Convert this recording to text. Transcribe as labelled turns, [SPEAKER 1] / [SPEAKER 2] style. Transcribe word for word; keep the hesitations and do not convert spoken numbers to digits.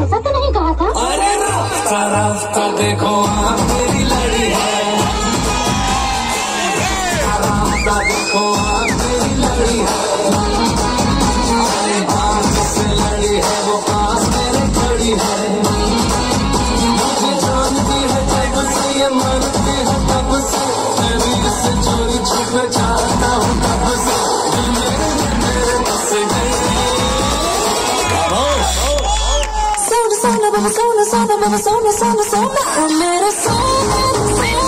[SPEAKER 1] ऐसा तो नहीं कहा था।
[SPEAKER 2] अरे रास्ता रास्ता देखो आँख मेरी लड़ी है, रास्ता देखो आँख मेरी लड़ी है, आँख से लड़ी है वो पास मेरे खड़ी है, मुझे जानती है जब से ये मानती है तब से, मैं भी इससे चोरी छुप चाहता हूँ तब से, दिल मेरे मेरे बस गए।
[SPEAKER 3] Sono, sono, sono, sono, sono, sono, sono, sono, sono,